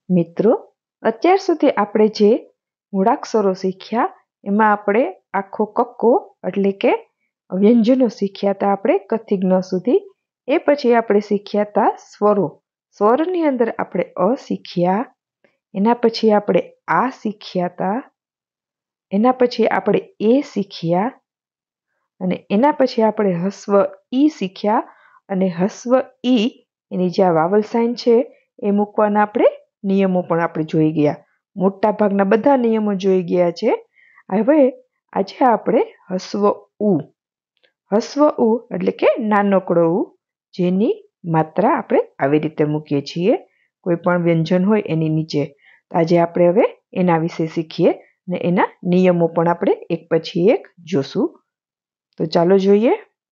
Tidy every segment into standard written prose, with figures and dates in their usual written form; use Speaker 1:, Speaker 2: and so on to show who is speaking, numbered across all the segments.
Speaker 1: મિત્રો, અત્યાર સુધી આપણે જે મૂળાક્ષરો શીખ્યા એમાં આપણે આખો કક્કો એટલે કે વ્યંજનો શીખ્યા હતા આપણે કથી જ્ઞ સુધી. એ પછી આપણે શીખ્યા હતા સ્વરો. સ્વરની અંદર આપણે અ શીખ્યા, એના પછી આપણે આ શીખ્યા હતા, એના પછી આપણે એ શીખ્યા, અને એના પછી આપણે હસ્વ ઈ શીખ્યા. અને હસ્વ ઈ એની જે વાવલ સાઇન છે એ મૂકવાના આપણે નિયમો પણ આપણે જોઈ ગયા. મોટા ભાગના બધા નિયમો જોઈ ગયા છે. હવે આજે આપણે હસ્વ ઉ. હસ્વ ઉ એટલે કે નાનકડો ઉ, જેની માત્રા આપણે આવી રીતે મૂકીએ છીએ કોઈ પણ વ્યંજન હોય એની નીચે. આજે આપણે હવે એના વિશે શીખીએ અને એના નિયમો પણ આપણે એક પછી એક જોશું. તો ચાલો જોઈએ.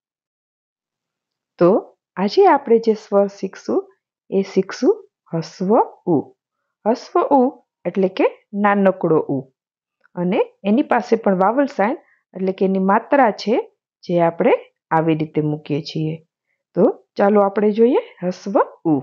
Speaker 1: તો આજે આપણે જે સ્વર શીખશું એ શીખશું હસ્વ ઉ. હસ્વ ઉ એટલે કે નાનકડો ઉ, અને એની પાસે પણ વાવલ સાઇન એટલે કે એની માત્રા છે જે આપણે આવી રીતે મૂકીએ છીએ. તો ચાલો આપણે જોઈએ હસ્વ ઉ.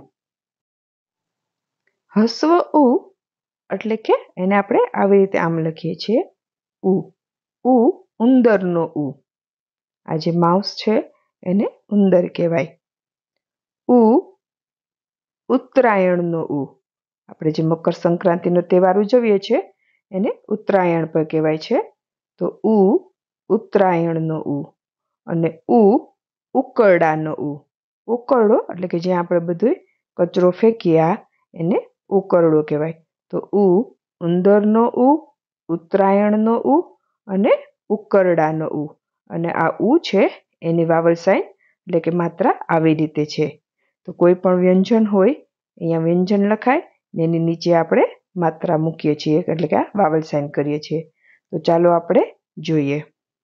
Speaker 1: હસ્વ ઉ એટલે કે એને આપણે આવી રીતે આમ લખીએ છીએ ઉ. ઉ ઉંદરનો ઉ. આ જે માઉસ છે એને ઉંદર કહેવાય. ઉ ઉત્તરાયણનો ઉ. આપણે જે મકર સંક્રાંતિનો તહેવાર ઉજવીએ છીએ એને ઉત્તરાયણ પર કહેવાય છે. તો ઉ ઉત્તરાયણનો ઉ. અને ઉ ઉકરડાનો ઉ. ઉકરડો એટલે કે જ્યાં આપણે બધું કચરો ફેંક્યા એને ઉકરડો કહેવાય. તો ઉ ઉંદરનો ઉ, ઉત્તરાયણનો ઉ અને ઉકરડાનો ઉ. અને આ ઉ છે એની વાવલ સાઇન એટલે કે માત્રા આવી રીતે છે. તો કોઈ પણ વ્યંજન હોય અહીંયા વ્યંજન લખાય ને એની નીચે આપણે માત્રા મૂકીએ છીએ એટલે કે આ વાવલ સાઇન કરીએ છીએ. તો ચાલો આપણે જોઈએ.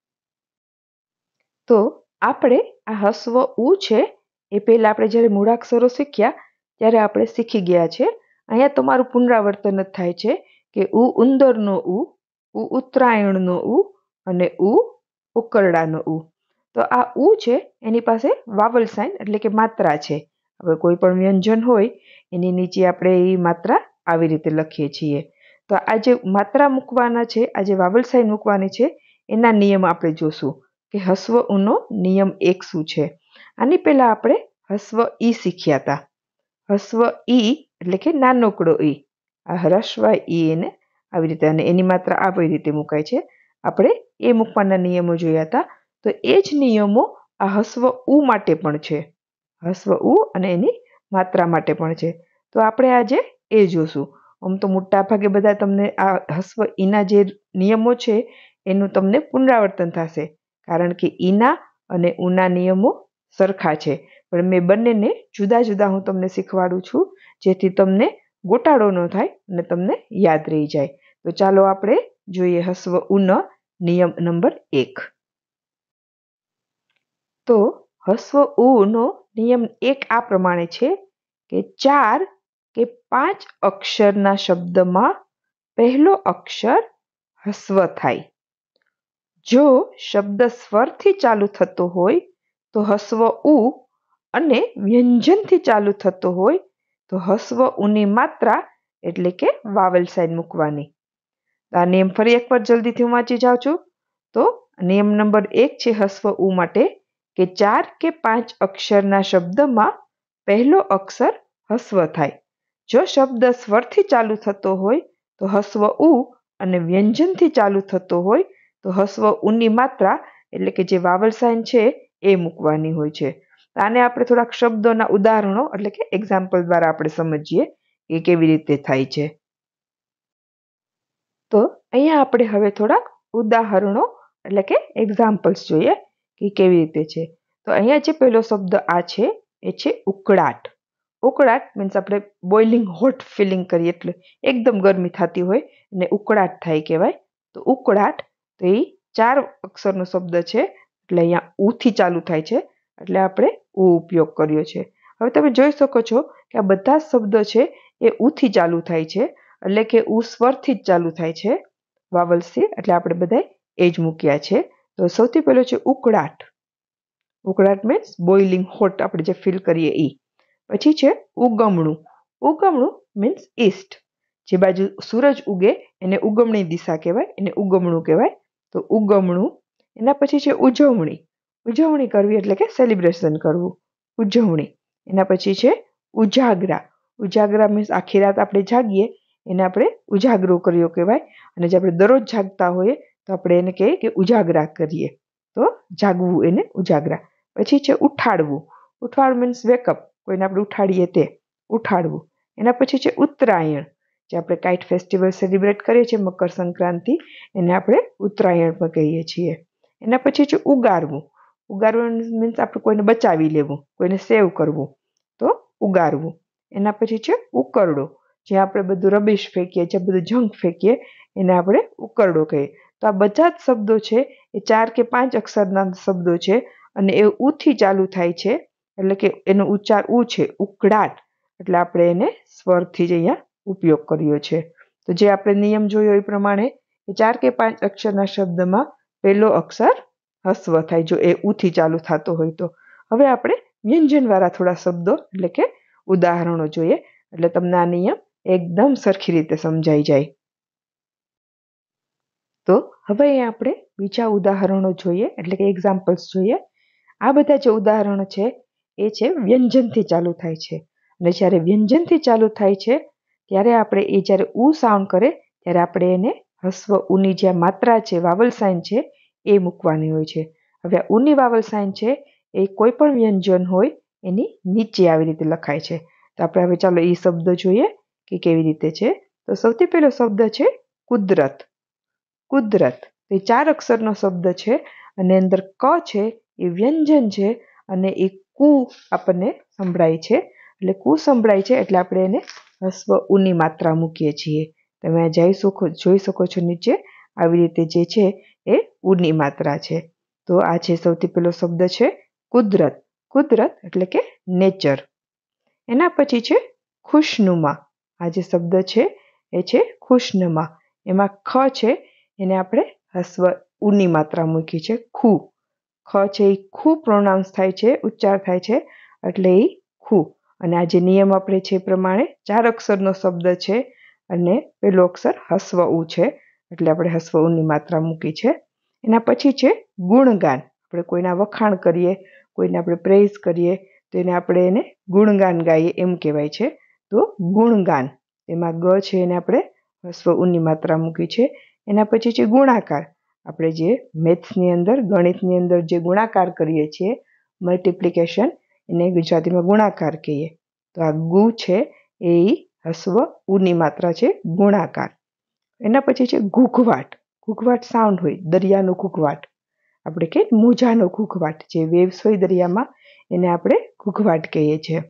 Speaker 1: તો આપણે આ હસ્વ ઉ છે એ પહેલાં આપણે જ્યારે મૂળાક્ષરો શીખ્યા ત્યારે આપણે શીખી ગયા છે. અહીંયા તમારું પુનરાવર્તન જ થાય છે કે ઉ ઉંદરનો ઉ, ઉ ઉત્તરાયણનો ઉ અને ઉ ઉકરડાનો ઉ. તો આ ઉ છે એની પાસે વાવલ સાઇન એટલે કે માત્રા છે. હવે કોઈ પણ વ્યંજન હોય એની નીચે આપણે એ માત્રા આવી રીતે લખીએ છીએ. તો આ જે માત્રા મૂકવાના છે, આ જે વાવલ સાઇન મૂકવાની છે એના નિયમ આપણે જોશું કે હસ્વ ઉનો નિયમ 1 શું છે. આની પહેલા આપણે હસ્વ ઈ શીખ્યા હતા. હસ્વ ઈ એટલે કે નાનકડો ઈ. આ હ્રસ્વ ઈ એને આવી રીતે, અને એની માત્રા આવી રીતે મુકાય છે. આપણે એ મૂકવાના નિયમો જોયા હતા. તો એ જ નિયમો આ હસ્વ ઉ માટે પણ છે. હસ્વ ઉ અને એની માત્રા માટે પણ છે. તો આપણે આજે એ જોશું. આમ તો મોટા ભાગે બધા તમને આ હસ્વ ઈના જે નિયમો છે એનું તમને પુનરાવર્તન થશે, કારણ કે ઈના અને ઉના નિયમો સરખા છે. પણ મેં બંનેને જુદા જુદા હું તમને શીખવાડું છું જેથી તમને ગોટાળો ન થાય અને તમને યાદ રહી જાય. તો ચાલો આપણે જોઈએ હસ્વ ઉનો નિયમ નંબર 1. તો હસ્વ ઉનો નિયમ 1 આ પ્રમાણે છે કે 4 કે 5 અક્ષરના શબ્દમાં પહેલો અક્ષર હસ્વ થાય. જો શબ્દ સ્વરથી ચાલુ થતો હોય તો હસ્વ ઉ, અને વ્યંજનથી ચાલુ થતો હોય તો હસ્વ ઉની માત્રા એટલે કે વાવલ સાઇન મૂકવાની. આ નિયમ ફરી એકવાર જલ્દીથી હું વાંચી જાઉં છું. તો નિયમ નંબર 1 છે હસ્વ ઉ માટે કે 4 કે 5 અક્ષરના શબ્દમાં પહેલો અક્ષર હસ્વ થાય. જો શબ્દ સ્વરથી ચાલુ થતો હોય તો હસ્વ ઉ, અને વ્યંજનથી ચાલુ થતો હોય તો હસ્વ ઉની માત્રા એટલે કે જે વાવલ સાઇન છે એ મૂકવાની હોય છે. આને આપણે થોડાક શબ્દોના ઉદાહરણો એટલે કે એક્ઝામ્પલ દ્વારા આપણે સમજીએ કે કેવી રીતે થાય છે. તો અહીંયા આપણે હવે થોડાક ઉદાહરણો એટલે કે એક્ઝામ્પલ્સ જોઈએ કે કેવી રીતે છે. તો અહીંયા જે પહેલો શબ્દ આ છે એ છે ઉકળાટ. ઉકળાટ મીન્સ આપણે બોઇલિંગ હોટ ફિલિંગ કરીએ એટલે એકદમ ગરમી થતી હોય અને ઉકળાટ થાય કહેવાય. તો ઉકળાટ, તો એ 4 અક્ષરનો શબ્દ છે એટલે અહીંયા ઉથી ચાલુ થાય છે એટલે આપણે ઉ ઉપયોગ કર્યો છે. હવે તમે જોઈ શકો છો કે આ બધા શબ્દો છે એ ઉથી ચાલુ થાય છે એટલે કે ઉ સ્વરથી જ ચાલુ થાય છે વાવલથી, એટલે આપણે બધા એ જ મૂક્યા છે. તો સૌથી પહેલો છે ઉકળાટ. ઉકળાટ મીન્સ બોઇલિંગ હોટ આપણે જે ફીલ કરીએ એ. પછી છે ઉગમણું. ઉગમણું મીન્સ ઈસ્ટ. જે બાજુ સૂરજ ઉગે એને ઉગમણી દિશા કહેવાય, એને ઉગમણું કહેવાય. તો ઉગમણું. એના પછી છે ઉજવણી. ઉજવણી કરવી એટલે કે સેલિબ્રેશન કરવું, ઉજવણી. એના પછી છે ઉજાગરા. ઉજાગરા મીન્સ આખી રાત આપણે જાગીએ એને આપણે ઉજાગરો કર્યો કહેવાય. અને જે આપણે દરરોજ જાગતા હોઈએ તો આપણે એને કહીએ કે ઉજાગરા કરીએ. તો જાગવું એને ઉજાગરા. પછી છે ઉઠાડવું. ઉઠાડવું મીન્સ વેકઅપ, કોઈને આપણે ઉઠાડીએ તે ઉઠાડવું. એના પછી છે ઉત્તરાયણ, જે આપણે કાઇટ ફેસ્ટિવલ સેલિબ્રેટ કરીએ છીએ મકર સંક્રાંતિ, એને આપણે ઉત્તરાયણ પણ કહીએ છીએ. એના પછી છે ઉગારવું. ઉગારવું મીન્સ આપણે કોઈને બચાવી લેવું, કોઈને સેવ કરવું, તો ઉગારવું. એના પછી છે ઉકરડો, જ્યાં આપણે બધું રબીશ ફેંકીએ, જ્યાં બધું જંક ફેંકીએ એને આપણે ઉકરડો કહીએ. તો આ બધા જ શબ્દો છે એ 4 કે 5 અક્ષરના શબ્દો છે અને એ ઉથી ચાલુ થાય છે, એટલે કે એનો ઉચ્ચાર ઉ છે, ઉકળાટ. એટલે આપણે એને સ્વરથી જ અહીંયા ઉપયોગ કર્યો છે. તો જે આપણે નિયમ જોયો એ પ્રમાણે એ 4 કે 5 અક્ષરના શબ્દમાં પહેલો અક્ષર હસ્વ થાય જો એ ઉથી ચાલુ થતો હોય તો. હવે આપણે વ્યંજનવાળા થોડા શબ્દો એટલે કે ઉદાહરણો જોઈએ, એટલે તમને આ નિયમ એકદમ સરખી રીતે સમજાઈ જાય. તો હવે અહીંયા આપણે બીજા ઉદાહરણો જોઈએ, એટલે કે એક્ઝામ્પલ્સ જોઈએ. આ બધા જે ઉદાહરણો છે એ છે વ્યંજનથી ચાલુ થાય છે. અને જ્યારે વ્યંજનથી ચાલુ થાય છે ત્યારે આપણે એ જ્યારે ઉ સાઉન્ડ કરે ત્યારે આપણે એને હસ્વ ઉની જે માત્રા છે, વાવલ સાઇન છે એ મૂકવાની હોય છે. હવે ઉની વાવલ સાઇન છે એ કોઈ પણ વ્યંજન હોય એની નીચે આવી રીતે લખાય છે. તો આપણે હવે ચાલો એ શબ્દ જોઈએ કે કેવી રીતે છે. તો સૌથી પહેલો શબ્દ છે કુદરત. કુદરત એ 4 અક્ષરનો શબ્દ છે અને અંદર ક છે એ વ્યંજન છે અને એ કુ આપણને સંભળાય છે. એટલે કુ સંભળાય છે એટલે આપણે એને હસ્વ ઉની માત્રા મૂકીએ છીએ. તમે જોઈ શકો છો નીચે આવી રીતે જે છે એ ઉની માત્રા છે. તો આ છે સૌથી પહેલો શબ્દ છે કુદરત. કુદરત એટલે કે નેચર. એના પછી છે ખુશનુમા. આ જે શબ્દ છે એ છે ખુશનુમા. એમાં ખ છે એને આપણે હસ્વ ઉની માત્રા મૂકી છે, ખુ. ખ છે એ ખુ પ્રોનાઉન્સ થાય છે, ઉચ્ચાર થાય છે, એટલે એ ખુ. અને આ જે નિયમ આપણે છે એ પ્રમાણે 4 અક્ષરનો શબ્દ છે અને પહેલો અક્ષર હસ્વ ઉ છે, એટલે આપણે હસ્વ ઉની માત્રા મૂકી છે. એના પછી છે ગુણગાન. આપણે કોઈના વખાણ કરીએ, કોઈને આપણે પ્રેઝ કરીએ તો એને ગુણગાન ગાઈએ એમ કહેવાય છે. તો ગુણગાન. એમાં ગ છે એને આપણે હસ્વ ઉની માત્રા મૂકી છે. એના પછી છે ગુણાકાર. આપણે જે મેથ્સની અંદર, ગણિતની અંદર જે ગુણાકાર કરીએ છીએ મલ્ટિપ્લિકેશન, એને ગુજરાતીમાં ગુણાકાર કહીએ. તો આ ગુ છે એ હસ્વ ઉની માત્રા છે, ગુણાકાર. એના પછી છે ઘૂઘવાટ. ઘૂઘવાટ સાઉન્ડ હોય, દરિયાનો ઘૂઘવાટ. આપણે કે મોજાનો ઘૂઘવાટ, જે વેવ્સ હોય દરિયામાં એને આપણે ઘૂઘવાટ કહીએ છીએ.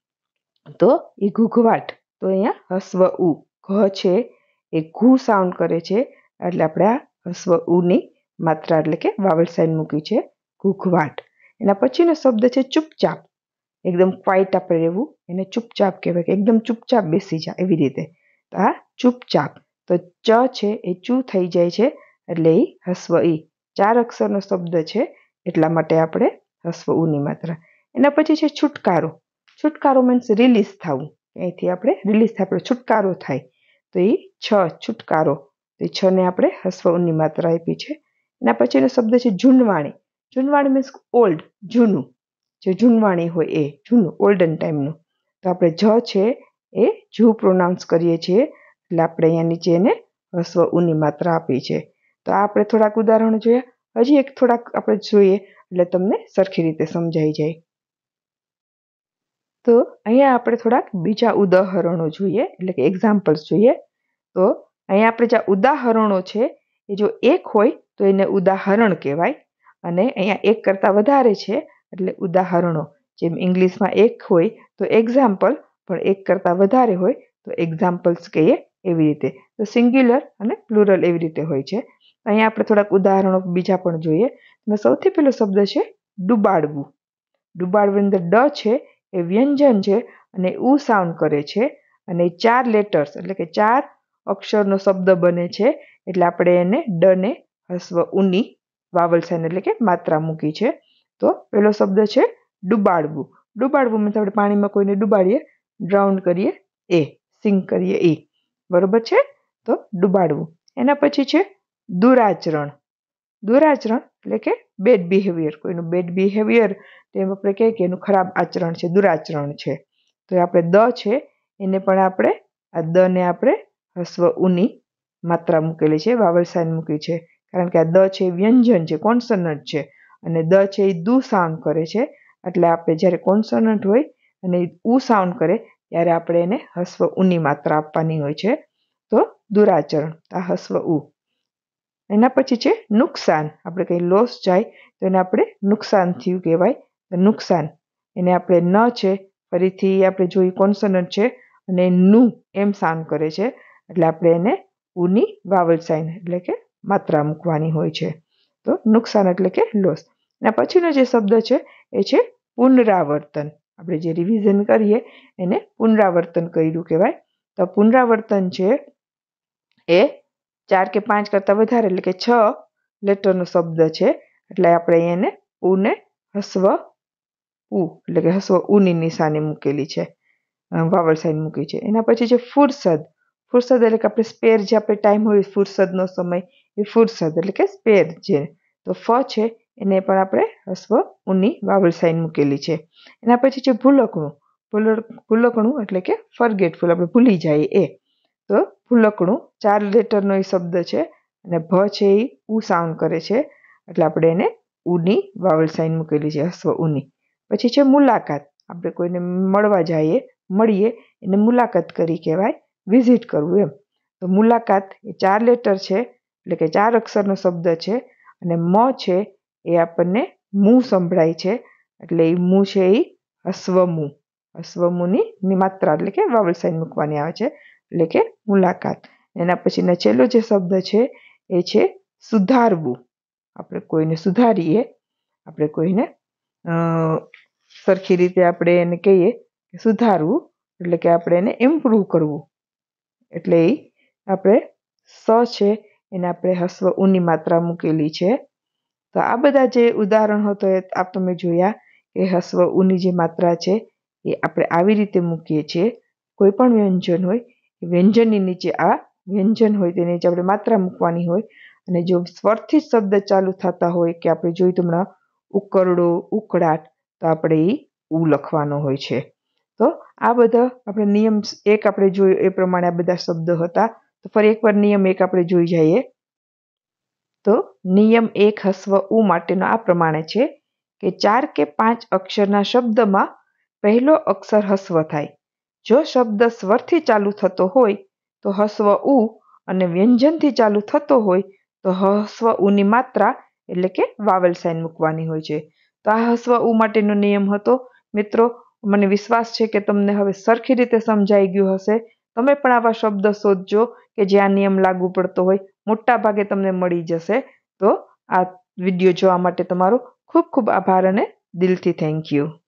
Speaker 1: તો એ ઘૂઘવાટ, તો અહીંયા હસ્વ ઉ ઘ છે એ ઘુ સાઉન્ડ કરે છે, એટલે આપણે આ હસ્વ ઉની માત્રા એટલે કે વાવલ સાઇન મૂકી છે, ઘૂઘવાટ. એના પછીનો શબ્દ છે ચૂપચાપ. એકદમ ક્વાઇટ આપણે રહેવું એને ચૂપચાપ કહેવાય, કે એકદમ ચૂપચાપ બેસી જાય એવી રીતે. તો આ ચૂપચાપ. તો ચ છે એ ચૂ થઈ જાય છે એટલે એ હસ્વ ઈ. 4 અક્ષરનો શબ્દ છે એટલા માટે આપણે હસ્વ ઉની માત્રા. એના પછી છે છુટકારો. છુટકારો મીન્સ રિલીઝ થવું, અહીંથી આપણે રિલીઝ થાય, આપણે છુટકારો થાય. તો એ છ, છુટકારો. તો એ છ ને આપણે હસ્વ ઉની માત્રા આપી છે. એના પછીનો શબ્દ છે જૂનવાણી. જૂનવાણી મીન્સ ઓલ્ડ, જૂનું. જે જૂનવાણી હોય એ જૂનું, ઓલ્ડન ટાઈમનું. તો આપણે જ છે એ જૂ પ્રોનાઉન્સ કરીએ છીએ, એટલે આપણે અહીંયા નીચે એને હસ્વ ઉની માત્રા આપી છે. તો આ આપણે થોડાક ઉદાહરણો જોયા. હજી એક થોડાક આપણે જોઈએ એટલે તમને સરખી રીતે સમજાઈ જાય. તો અહીંયા આપણે થોડાક બીજા ઉદાહરણો જોઈએ, એટલે કે એક્ઝામ્પલ્સ જોઈએ. તો અહીંયા આપણે જે ઉદાહરણો છે એ જો એક હોય તો એને ઉદાહરણ કહેવાય, અને અહીંયા એક કરતાં વધારે છે એટલે ઉદાહરણો. જેમ ઇંગ્લિશમાં એક હોય તો એક્ઝામ્પલ, પણ એક કરતાં વધારે હોય તો એક્ઝામ્પલ્સ કહીએ એવી રીતે. તો સિંગ્યુલર અને પ્લુરલ એવી રીતે હોય છે. અહીંયા આપણે થોડાક ઉદાહરણો બીજા પણ જોઈએ. સૌથી પહેલો શબ્દ છે ડુબાડવું. ડુબાડવું અંદર ડ છે એ વ્યંજન છે અને ઉ સાઉન્ડ કરે છે, અને 4 લેટર્સ એટલે કે 4 અક્ષરનો શબ્દ બને છે, એટલે આપણે એને ડ ને હસ્વ ઉની વાવલ સાઇન એટલે કે માત્રા મૂકી છે. તો પહેલો શબ્દ છે ડુબાડવું. ડુબાડવું મીન્સ આપણે પાણીમાં કોઈને ડુબાડીએ, ડ્રાઉન કરીએ એ, સિંક કરીએ એ. બરોબર છે? તો ડૂબાડવું. એના પછી છે દુરાચરણ. દુરાચરણ એટલે કે બેડ બિહેવિયર. કોઈનું બેડ બિહેવિયર તેમ આપણે કહીએ કે એનું ખરાબ આચરણ છે, દુરાચરણ છે. તો આપણે દ છે એને પણ આપણે આ દ ને આપણે હસ્વ ઉની માત્રા મૂકેલી છે, વાવલ સાઇન મૂકી છે. કારણ કે આ દ છે વ્યંજન છે, કોન્સનન્ટ છે, અને દ છે એ દુ સાઉન્ડ કરે છે. એટલે આપણે જ્યારે કોન્સનન્ટ હોય અને ઉ સાઉન્ડ કરે ત્યારે આપણે એને હસ્વ ઉની માત્રા આપવાની હોય છે. તો દુરાચરણ આ હસ્વ ઉ. એના પછી છે નુકસાન. આપણે કંઈ લોસ જાય તો એને આપણે નુકસાન થયું કહેવાય. નુકસાન એને આપણે ન છે, ફરીથી આપણે જોઈ કોન્સનન્ટ છે અને નું એમ સાઉન્ડ કરે છે, એટલે આપણે એને ઉની વાવલ સાઇન એટલે કે માત્રા મૂકવાની હોય છે. તો નુકસાન એટલે કે લોસ. એના પછીનો જે શબ્દ છે એ છે પુનરાવર્તન. આપણે જે રિવિઝન કરીએ એને પુનરાવર્તન કર્યું કહેવાય. તો પુનરાવર્તન છે એ 4 કે 5 કરતાં વધારે એટલે કે 6 લેટરનો શબ્દ છે. એટલે આપણે એને ઉને હસ્વ ઉ એટલે કે હસ્વ ઉની નિશાની મૂકેલી છે, વાવલ સાઇન મૂકી છે. એના પછી છે ફુરસદ. ફુરસદ એટલે કે આપણે સ્પેર જે આપણે ટાઈમ હોય ફુરસદનો સમય એ ફુરસદ એટલે કે સ્પેર છે. તો ફ છે એને પણ આપણે હસ્વ ઉની વાવલ સાઇન મૂકેલી છે. એના પછી છે ભૂલકણું. ભૂલકણું એટલે કે ફરગેટફુલ, આપણે ભૂલી જઈએ એ. તો ભૂલકણું 4 લેટરનો એ શબ્દ છે અને ભ છે એ ઉ સાઉન્ડ કરે છે, એટલે આપણે એને ઉની વાવલ સાઇન મૂકેલી છે, હસ્વ ઉની. પછી છે મુલાકાત. આપણે કોઈને મળવા જઈએ, મળીએ એને મુલાકાત કરી કહેવાય, વિઝિટ કરવું એમ. તો મુલાકાત એ 4 લેટર છે એટલે કે 4 અક્ષરનો શબ્દ છે અને મ છે એ આપણને મું સંભળાય છે, એટલે એ મું છે એ હસ્વમુ. હસ્વમુની માત્રા એટલે કે વાવલ સાઇન મૂકવાની આવે છે, એટલે કે મુલાકાત. એના પછીનો છેલ્લો જે શબ્દ છે એ છે સુધારવું. આપણે કોઈને સુધારીએ, આપણે કોઈને સરખી રીતે આપણે એને કહીએ કે સુધારવું એટલે કે આપણે એને ઇમ્પ્રૂવ કરવું. એટલે એ આપણે સ છે એને આપણે હસ્વ ઉની માત્રા મૂકેલી છે. તો આ બધા જે ઉદાહરણ હતો એ તમે જોયા કે હસ્વ ઉની જે માત્રા છે એ આપણે આવી રીતે મૂકીએ છીએ. કોઈ પણ વ્યંજન હોય વ્યંજનની નીચે આ વ્યંજન હોય તેની નીચે આપણે માત્રા મૂકવાની હોય. અને જો સ્વરથી જ શબ્દ ચાલુ થતા હોય કે આપણે જોયું હમણાં ઉકરડો, ઉકળાટ, તો આપણે એ ઉ લખવાનો હોય છે. તો આ બધા આપણે નિયમ એક આપણે જોયું એ પ્રમાણે આ બધા શબ્દો હતા. તો ફરી એકવાર નિયમ એક આપણે જોઈ જઈએ. તો નિયમ 1 હસ્વ ઉ માટેનો આ પ્રમાણે છે કે 4 કે 5 અક્ષરના શબ્દમાં પહેલો અક્ષર હસ્વ થાય. જો શબ્દ સ્વરથી ચાલુ થતો હોય તો હસ્વ ઉ અને વ્યંજનથી ચાલુ થતો હોય તો હસ્વ ઉની માત્રા એટલે કે વાવલ સાઇન મૂકવાની હોય છે. તો આ હસ્વ ઉ માટેનો નિયમ હતો. મિત્રો, મને વિશ્વાસ છે કે તમને હવે સરખી રીતે સમજાઈ ગયું હશે. તમે પણ આવા શબ્દ શોધજો કે જે આ નિયમ લાગુ પડતો હોય, મોટા ભાગે તમને મળી જશે. તો આ વિડીયો જોવા માટે તમારો ખૂબ ખૂબ આભાર અને દિલથી થેન્ક યુ.